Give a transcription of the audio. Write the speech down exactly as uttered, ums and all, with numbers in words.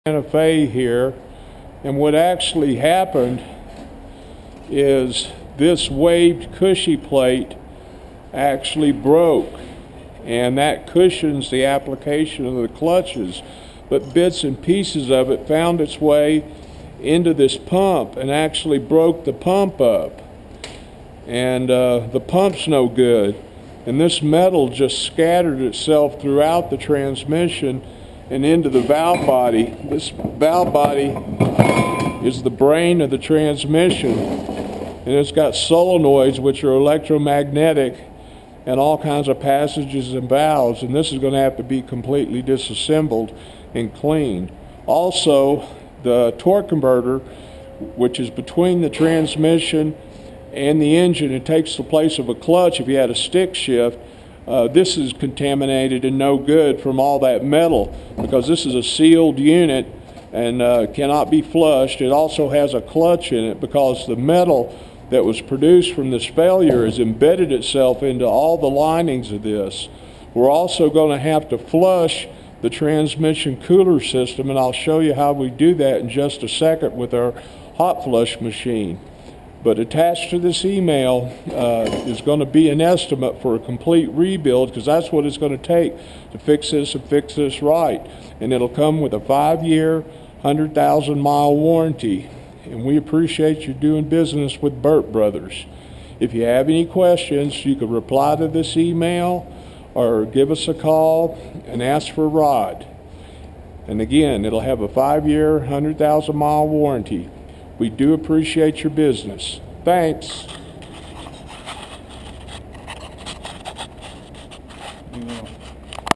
Santa Fe here, and what actually happened is this waved cushy plate actually broke, and that cushions the application of the clutches, but bits and pieces of it found its way into this pump and actually broke the pump up, and uh, the pump's no good, and this metal just scattered itself throughout the transmission and into the valve body. This valve body is the brain of the transmission, and it's got solenoids which are electromagnetic and all kinds of passages and valves, and this is going to have to be completely disassembled and cleaned. Also, the torque converter, which is between the transmission and the engine, it takes the place of a clutch if you had a stick shift. Uh, this is contaminated and no good from all that metal, because this is a sealed unit and uh, cannot be flushed. It also has a clutch in it because the metal that was produced from this failure has embedded itself into all the linings of this. We're also going to have to flush the transmission cooler system, and I'll show you how we do that in just a second with our hot flush machine. But attached to this email uh, is going to be an estimate for a complete rebuild, because that's what it's going to take to fix this and fix this right. And it'll come with a five-year, one hundred thousand mile warranty. And we appreciate you doing business with Burt Brothers. If you have any questions, you can reply to this email or give us a call and ask for Rod. And again, it'll have a five-year, one hundred thousand mile warranty. We do appreciate your business. Thanks.